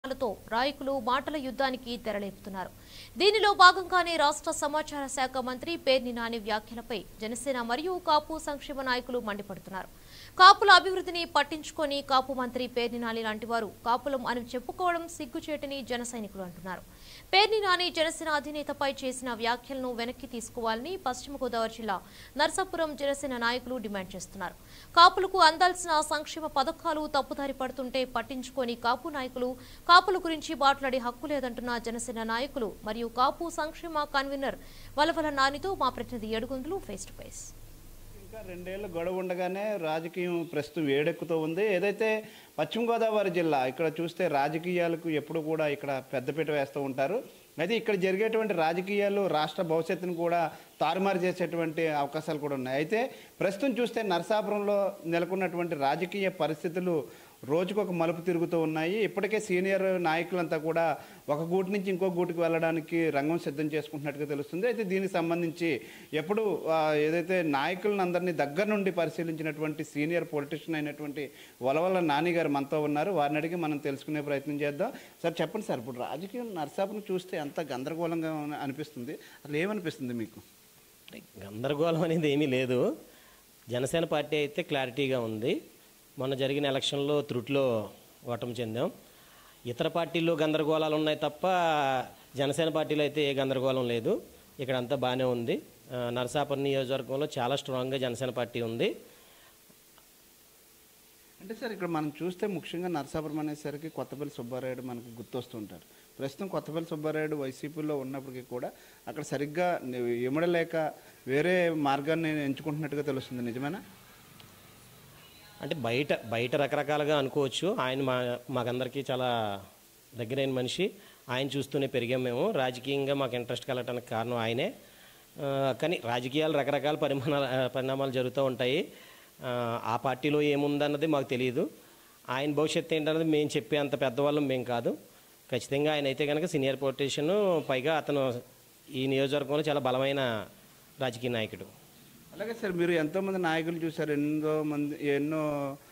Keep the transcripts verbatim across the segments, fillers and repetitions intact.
తో రాయకులు మాటల యుద్ధానికి తెరలేపుతున్నారు. దీనిలో భాగంగానే రాష్ట్ర సమాచార శాఖ మంత్రి పేర్ని నాని వ్యాఖ్యలపై జనసేన మరియు కాపు సంక్షేమ నాయకులు మండిపడుతున్నారు. కాపుల అభివృద్ధిని పట్టించుకొని కాపు మంత్రి పేర్ని నాని లాంటి వారు కాపులం అని చెప్పుకోవడం సిగ్గుచేటని జన సైనికులు అంటున్నారు. పేర్ని నాని జనసేన అధినేతపై చేసిన వ్యాఖ్యలను వెనక్కి తీసుకోవాలని పశ్చిమ గోదావరి జిల్లా నర్సాపురం జనసేన నాయకులు డిమాండ్ చేస్తున్నారు. కాపులకు అందాల్సిన సంక్షేమ పథకాలు తప్పుదారి పడుతుంటే పట్టించుకొని కాపు నాయకులు కాపుల గురించి మాట్లాడే హక్కు లేదంటున్న జనసేన నాయకులు మరియు కాపు సంక్షేమ కన్వీనర్ వలవల నానితో మా ప్రతినిధి ఏడుగుందులు ఫేస్ టు ఫేస్. ఇంకా రెండేళ్లు గడువు ఉండగానే రాజకీయం ప్రస్తుతం వేడెక్కుతూ ఉంది. ఏదైతే పశ్చిమ గోదావరి జిల్లా ఇక్కడ చూస్తే రాజకీయాలకు ఎప్పుడు కూడా ఇక్కడ పెద్దపీట వేస్తూ ఉంటారు. అయితే ఇక్కడ జరిగేటువంటి రాజకీయాలు రాష్ట్ర భవిష్యత్తును కూడా తారుమారు చేసేటువంటి అవకాశాలు కూడా ఉన్నాయి. అయితే ప్రస్తుతం చూస్తే నరసాపురంలో నెలకొన్నటువంటి రాజకీయ పరిస్థితులు రోజుకొక మలుపు తిరుగుతూ ఉన్నాయి. ఇప్పటికే సీనియర్ నాయకులంతా కూడా ఒక గూటి నుంచి ఇంకో గూటికి వెళ్ళడానికి రంగం సిద్ధం చేసుకుంటున్నట్టుగా తెలుస్తుంది. అయితే దీనికి సంబంధించి ఎప్పుడు ఏదైతే నాయకులను అందరినీ దగ్గర నుండి పరిశీలించినటువంటి సీనియర్ పొలిటీషియన్ అయినటువంటి వలవల నాని గారు మనతో ఉన్నారు. వారిని అడిగి మనం తెలుసుకునే ప్రయత్నం చేద్దాం. సార్ చెప్పండి సార్, ఇప్పుడు రాజకీయం నరసాపురం చూస్తే అంత గందరగోళంగా అనిపిస్తుంది. అసలు ఏమనిపిస్తుంది మీకు? గందరగోళం అనేది ఏమీ లేదు. జనసేన పార్టీ అయితే క్లారిటీగా ఉంది. మొన్న జరిగిన ఎలక్షన్లో త్రుట్లో ఓటమి చెందాం. ఇతర పార్టీల్లో గందరగోళాలు ఉన్నాయి తప్ప జనసేన పార్టీలో అయితే ఏ గందరగోళం లేదు. ఇక్కడ అంతా బాగానే ఉంది. నరసాపురం నియోజకవర్గంలో చాలా స్ట్రాంగ్గా జనసేన పార్టీ ఉంది. అంటే సార్ ఇక్కడ మనం చూస్తే ముఖ్యంగా నరసాపురం అనేసరికి కొత్తపల్లి సుబ్బారాయుడు మనకు గుర్తొస్తుంటారు. ప్రస్తుతం కొత్తపల్లి సుబ్బారాయుడు వైసీపీలో ఉన్నప్పటికీ కూడా అక్కడ సరిగ్గా ఇమడలేక వేరే మార్గాన్ని ఎంచుకుంటున్నట్టుగా తెలుస్తుంది. నిజమేనా? అంటే బయట బయట రకరకాలుగా అనుకోవచ్చు. ఆయన మా మాకందరికీ చాలా దగ్గరైన మనిషి. ఆయన చూస్తూనే పెరిగాం మేము. రాజకీయంగా మాకు ఇంట్రెస్ట్ కలగటానికి కారణం ఆయనే. కానీ రాజకీయాలు రకరకాల పరిమాణాలు పరిణామాలు జరుగుతూ ఉంటాయి. ఆ పార్టీలో ఏముందన్నది మాకు తెలియదు. ఆయన భవిష్యత్తు ఏంటన్నది మేము చెప్పే అంత పెద్దవాళ్ళం మేము కాదు. ఖచ్చితంగా ఆయన అయితే కనుక సీనియర్ పొలిటీషియన్, పైగా అతను ఈ నియోజకవర్గంలో చాలా బలమైన రాజకీయ నాయకుడు. అలాగే సార్, మీరు ఎంతోమంది నాయకులు చూశారు. ఎన్నో మంది ఎన్నో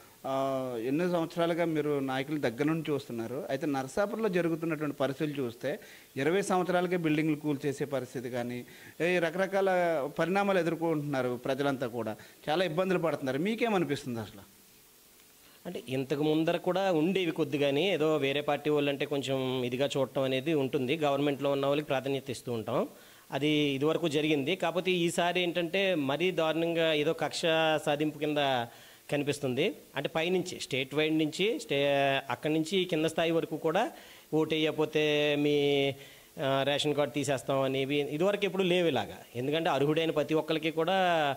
ఎన్నో సంవత్సరాలుగా మీరు నాయకుల దగ్గర నుండి చూస్తున్నారు. అయితే నరసాపురంలో జరుగుతున్నటువంటి పరిస్థితులు చూస్తే ఇరవై సంవత్సరాలకే బిల్డింగ్లు కూల్చేసే పరిస్థితి కానీ ఈ రకరకాల పరిణామాలు ఎదుర్కొంటున్నారు. ప్రజలంతా కూడా చాలా ఇబ్బందులు పడుతున్నారు. మీకేమనిపిస్తుంది అసలు? అంటే ఇంతకు ముందర కూడా ఉండేవి కొద్దిగాని, ఏదో వేరే పార్టీ వాళ్ళు అంటే కొంచెం ఇదిగా చూడటం అనేది ఉంటుంది. గవర్నమెంట్లో ఉన్న వాళ్ళకి ప్రాధాన్యత ఇస్తూ ఉంటాం. అది ఇదివరకు జరిగింది. కాకపోతే ఈసారి ఏంటంటే మరీ దారుణంగా ఏదో కక్ష సాధింపు కింద కనిపిస్తుంది. అంటే పైనుంచి స్టేట్ వైడ్ నుంచి స్టే అక్కడి నుంచి కింద స్థాయి వరకు కూడా ఓటు వేయకపోతే మీ రేషన్ కార్డు తీసేస్తాం అనేవి ఇదివరకు ఎప్పుడు లేవు ఇలాగా. ఎందుకంటే అర్హుడైన ప్రతి ఒక్కరికి కూడా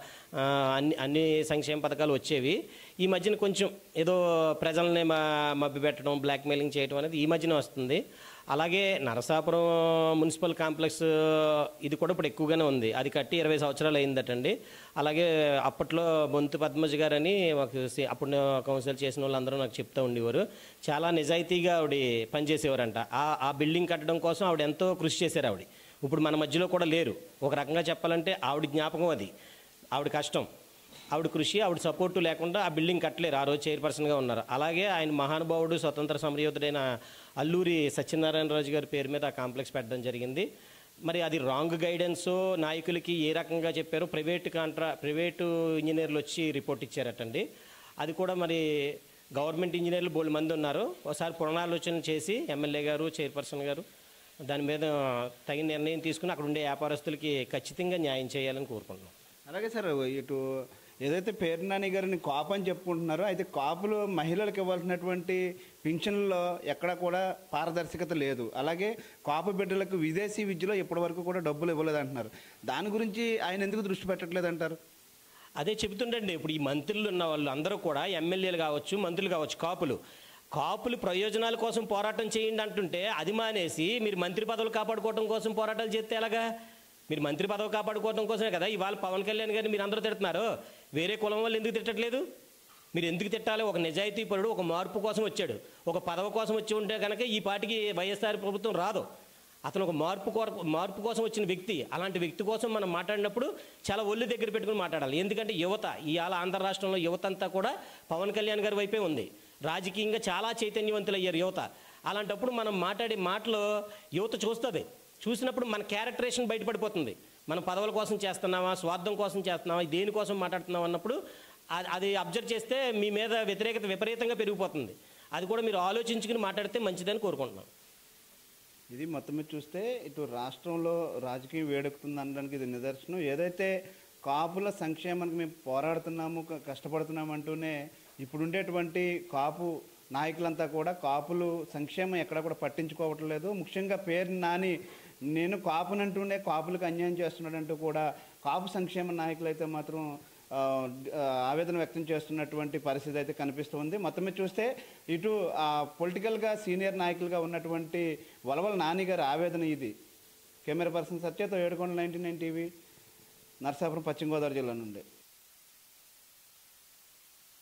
అన్ని అన్ని సంక్షేమ పథకాలు వచ్చేవి. ఈ మధ్యన కొంచెం ఏదో ప్రజల్ని మా మభ్యపెట్టడం, బ్లాక్మెయిలింగ్ చేయడం అనేది ఈ మధ్యన వస్తుంది. అలాగే నరసాపురం మున్సిపల్ కాంప్లెక్స్ ఇది కూడా ఇప్పుడు ఎక్కువగానే ఉంది. అది కట్టి ఇరవై సంవత్సరాలు అయిందటండి. అలాగే అప్పట్లో బొంతు పద్మజ గారని మాకు అప్పుడు కౌన్సిల్ చేసిన వాళ్ళందరూ నాకు చెప్తూ ఉండేవారు. చాలా నిజాయితీగా ఆవిడ పనిచేసేవారంట. ఆ ఆ బిల్డింగ్ కట్టడం కోసం ఆవిడ ఎంతో కృషి చేశారు. ఆవిడ ఇప్పుడు మన మధ్యలో కూడా లేరు. ఒక రకంగా చెప్పాలంటే ఆవిడ జ్ఞాపకం అది, ఆవిడ కష్టం, ఆవిడ కృషి, ఆవిడ సపోర్టు లేకుండా ఆ బిల్డింగ్ కట్టలేరు. ఆ రోజు చైర్పర్సన్గా ఉన్నారు. అలాగే ఆయన మహానుభావుడు స్వతంత్ర సమరయోధుడైన అల్లూరి సత్యనారాయణరాజు గారి పేరు మీద ఆ కాంప్లెక్స్ పెట్టడం జరిగింది. మరి అది రాంగ్ గైడెన్స్ నాయకులకి ఏ రకంగా చెప్పారో ప్రైవేటు కాంట్రా ప్రైవేటు ఇంజనీర్లు వచ్చి రిపోర్ట్ ఇచ్చారటండి. అది కూడా మరి గవర్నమెంట్ ఇంజనీర్లు బోల్డ్ మంది ఉన్నారు. ఒకసారి పునరాలోచన చేసి ఎమ్మెల్యే గారు, చైర్పర్సన్ గారు దాని మీద తగిన నిర్ణయం తీసుకుని అక్కడ ఉండే వ్యాపారస్తులకి ఖచ్చితంగా న్యాయం చేయాలని కోరుకుంటున్నాం. అలాగే సార్, ఇటు ఏదైతే పేర్ని నాని గారిని కాపు అని చెప్పుకుంటున్నారో, అయితే కాపులు మహిళలకు ఇవ్వాల్సినటువంటి పింఛన్లలో ఎక్కడా కూడా పారదర్శకత లేదు. అలాగే కాపు బిడ్డలకు విదేశీ విద్యలో ఇప్పటి వరకు కూడా డబ్బులు ఇవ్వలేదు అంటున్నారు. దాని గురించి ఆయన ఎందుకు దృష్టి పెట్టట్లేదు అంటారు? అదే చెబుతుండండి. ఇప్పుడు ఈ మంత్రులు ఉన్న వాళ్ళు అందరూ కూడా ఎమ్మెల్యేలు కావచ్చు, మంత్రులు కావచ్చు, కాపులు కాపులు ప్రయోజనాల కోసం పోరాటం చేయండి అంటుంటే అది మానేసి మీరు మంత్రి పదవులు కాపాడుకోవడం కోసం పోరాటాలు చేస్తే ఎలాగా? మీరు మంత్రి పదవి కాపాడుకోవడం కోసమే కదా ఇవాళ పవన్ కళ్యాణ్ గారిని మీరు అందరూ తిడుతున్నారు. వేరే కులం వాళ్ళు ఎందుకు తిట్టట్లేదు? మీరు ఎందుకు తిట్టాలి? ఒక నిజాయితీ పరుడు ఒక మార్పు కోసం వచ్చాడు. ఒక పదవి కోసం వచ్చి ఉంటే కనుక ఈ పార్టీకి వైఎస్ఆర్ ప్రభుత్వం రాదు. అతను ఒక మార్పు మార్పు కోసం వచ్చిన వ్యక్తి. అలాంటి వ్యక్తి కోసం మనం మాట్లాడినప్పుడు చాలా ఒళ్ళు దగ్గర పెట్టుకుని మాట్లాడాలి. ఎందుకంటే యువత ఇవాళ ఆంధ్ర రాష్ట్రంలో యువత అంతా కూడా పవన్ కళ్యాణ్ గారి వైపే ఉంది. రాజకీయంగా చాలా చైతన్యవంతులు అయ్యారు యువత. అలాంటప్పుడు మనం మాట్లాడే మాటలు యువత చూస్తుంది. చూసినప్పుడు మన క్యారెక్టరేషన్ బయటపడిపోతుంది. మనం పదవుల కోసం చేస్తున్నామా, స్వార్థం కోసం చేస్తున్నామా, దేనికోసం మాట్లాడుతున్నాం అన్నప్పుడు అది అబ్జర్వ్ చేస్తే మీ మీద వ్యతిరేకత విపరీతంగా పెరిగిపోతుంది. అది కూడా మీరు ఆలోచించుకుని మాట్లాడితే మంచిదని కోరుకుంటున్నాం. ఇది మొత్తం మీద చూస్తే ఇటు రాష్ట్రంలో రాజకీయం వేడెక్కుతుంది అనడానికి ఇది నిదర్శనం. ఏదైతే కాపుల సంక్షేమానికి మేము పోరాడుతున్నాము, కష్టపడుతున్నాము అంటూనే ఇప్పుడు ఉండేటువంటి కాపు నాయకులంతా కూడా కాపులు సంక్షేమం ఎక్కడ కూడా పట్టించుకోవట్లేదు. ముఖ్యంగా పేరు నాని నేను కాపునంటూనే కాపులకు అన్యాయం చేస్తున్నాడంటూ కూడా కాపు సంక్షేమ నాయకులైతే మాత్రం ఆవేదన వ్యక్తం చేస్తున్నటువంటి పరిస్థితి అయితే కనిపిస్తుంది. మొత్తం మీద చూస్తే ఇటు పొలిటికల్గా సీనియర్ నాయకులుగా ఉన్నటువంటి వలవల నాని గారి ఆవేదన ఇది. కెమెరా పర్సన్ సత్యతో ఏడుకొండల నైన్టీ నైన్ టీవీ, నరసాపురం, పశ్చిమ గోదావరి జిల్లా నుండి.